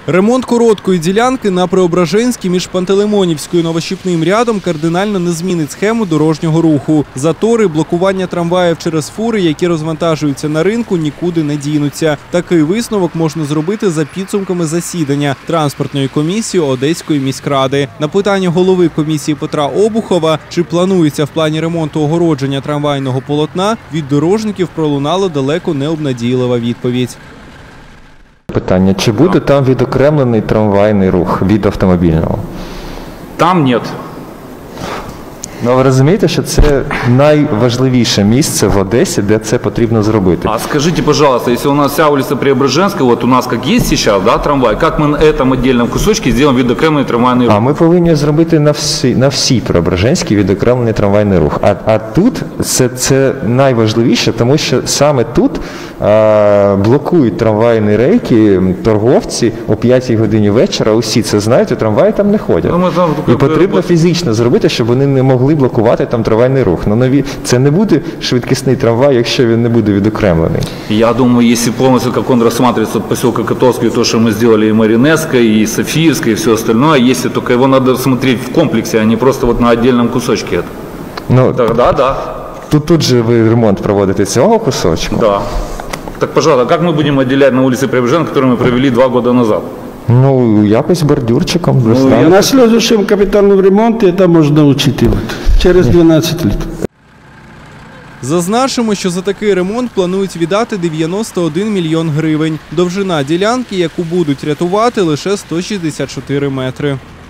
Ремонт короткої ділянки на Преображенській між Пантелеймонівською і Новощіпним рядом кардинально не змінить схему дорожнього руху. Затори, блокування трамваїв через фури, які розвантажуються на ринку, нікуди не дінуться. Такий висновок можна зробити за підсумками засідання транспортної комісії Одеської міськради. На питання голови комісії Петра Обухова, чи планується в плані ремонту огородження трамвайного полотна, від дорожників пролунала далеко не обнадійлива відповідь. Питання, чи буде там відокремлений трамвайний рух від автомобільного? Там ні. Ну, ви розумієте, що це найважливіше місце в Одесі, де це потрібно зробити. А скажите, пожалуйста, если у нас вся улица Преображенская, вот у нас как есть сейчас, да, трамвай, как мы на этом отдельном кусочке сделаем відокремлений трамвайний рух? А ми повинні зробити на всій Преображенській відокремлений трамвайний рух. А тут це найважливіше, тому що саме тут блокують трамвайні рейки торговці о 5 годині вечора. Усі це знають, трамваї там не ходять. І потрібно фізично зробити, щоб вони не могли блокувати там трамвайний рух. Це не буде швидкісний трамвай, якщо він не буде відокремлений. Я думаю, если полностью, как он рассматривается от поселка Котовский, то, что мы сделали и Маринесской, и Софиевской, и все остальное, если только его надо смотреть в комплексе, а не просто вот на отдельном кусочке. Ну, тогда да. Тут же ви ремонт проводите цього кусочку? Да. Так, пожалуйста, как мы будем отделять на улице Преображенской, которую мы провели 2 года назад? Ну, якось бордюрчиком. На следующем капитальном ремонте это можно учитывать. Через 12 лет. Зазначимо, що за такий ремонт планують віддати 91 мільйон гривень. Довжина ділянки, яку будуть рятувати, лише 164 метри.